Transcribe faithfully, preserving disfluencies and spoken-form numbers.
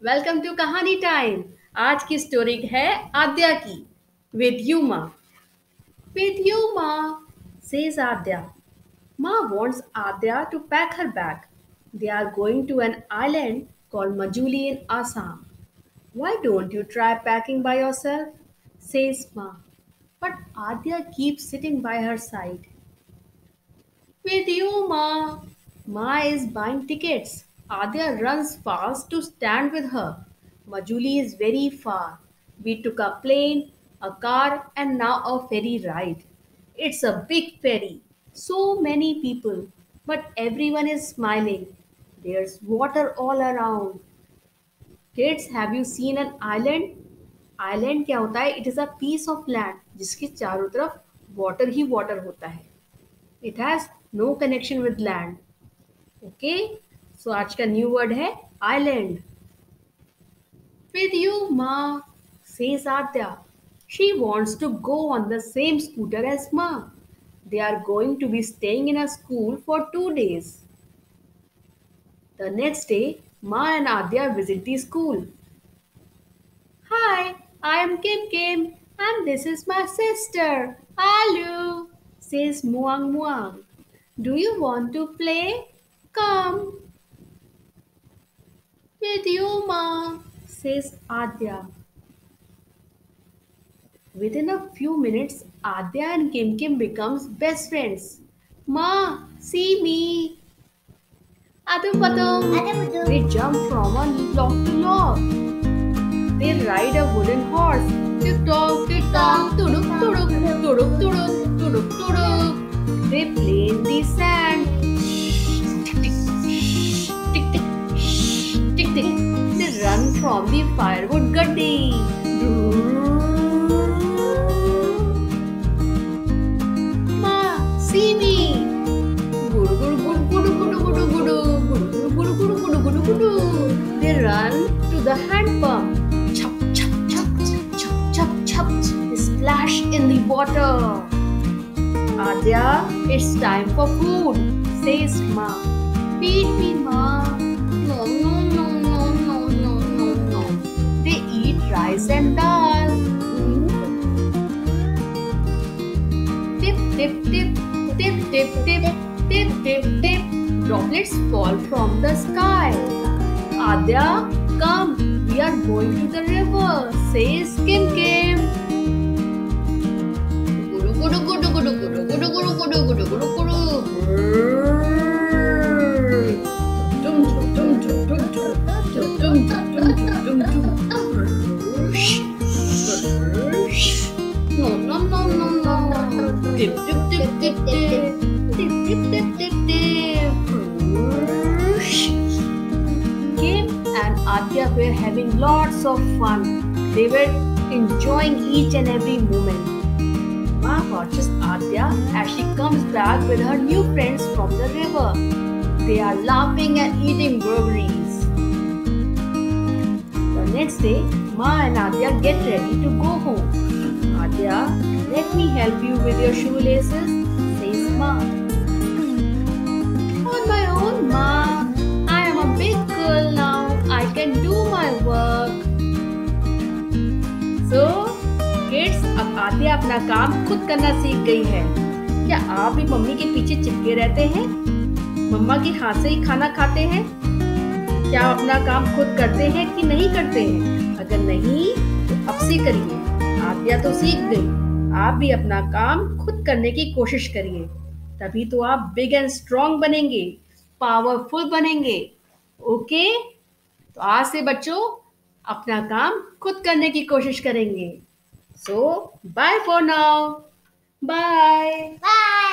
Welcome to कहानी time. आज की स्टोरी है आद्या की। विद यू माँ। विद यू माँ, says Adya. Ma wants Adya to pack her bag. They are going to an island called Majuli in Assam. Why don't you try packing by yourself? Says Ma. But Adya keeps sitting by her side. With you, Ma. Ma is buying tickets. Adya runs fast to stand with her. Majuli is very far. We took a plane, a car, and now a ferry ride. It's a big ferry. So many people, but everyone is smiling. There's water all around. Kids, have you seen an island? Island क्या होता है? It is a piece of land जिसके चारों तरफ water ही water होता है. It has no connection with land. Okay? So आज का न्यू वर्ड है island. With you, Ma, says Adya. She wants to go on the same scooter as Ma. They are going to be staying in a school for two days. The next day, Ma and Adya visit the school. Hi, I am Kim Kim, and this is my sister, Alu, says Muang Muang. Do you want to play? Come. With you, Ma, says Adya. Within a few minutes, Adya and Kim Kim becomes best friends. Ma, see me. Adum Padum. They jump from a log to log. They ride a wooden horse. Tick tock, tick tock, tuduk tuduk, tuduk tuduk, tuduk tuduk. They play in the sand. Tick tick, tick tick, tick tick. They run from the firewood gaddi. Ma, see me. Gudu gudu gudu gudu gudu gudu gudu gudu gudu gudu gudu gudu gudu. They run to the hand pump. Chop chop chop chop chop chop. They splash in the water. Adya, it's time for food, says Ma. Feed me, Ma. No, no, no, no, no, no, no, no. They eat rice and dal. Tip, tip, tip, tip, tip, tip, tip, tip, tip. Droplets fall from the sky. Adya, come, we are going to the river, says Kim Kim. Gudu gudu gudu gudu gudu gudu gudu gudu gudu gudu gudu. Dum dum dum dum dum dum dum dum dum. No no no no no. Dip dip dip dip dip dip dip dip dip dip. Kim and Adya were having lots of fun. They were enjoying each and every moment. Ma watches Adya as she comes back with her new friends from the river. They are laughing and eating burgers. The next day, Ma and Adya get ready to go home. Adya, let me help you with your shoelaces, says Ma. On my own, Ma. I am a big girl now. I can do my work. So, kids, अब आद्या अपना काम खुद करना सीख गई है। क्या आप भी मम्मी के पीछे चिपके रहते हैं? मम्मा के हाथ से ही खाना खाते हैं? क्या आप अपना काम खुद करते हैं कि नहीं करते हैं? अगर नहीं, तो अब से करिए। आद्या तो सीख गई। आप भी अपना काम खुद करने की कोशिश करिए। तभी तो आप बिग एंड स्ट्रॉन्ग बनेंगे, पावरफुल बनेंगे। ओके? तो आज से बच्चों अपना काम खुद करने की कोशिश करेंगे। So bye for now. Bye. Bye.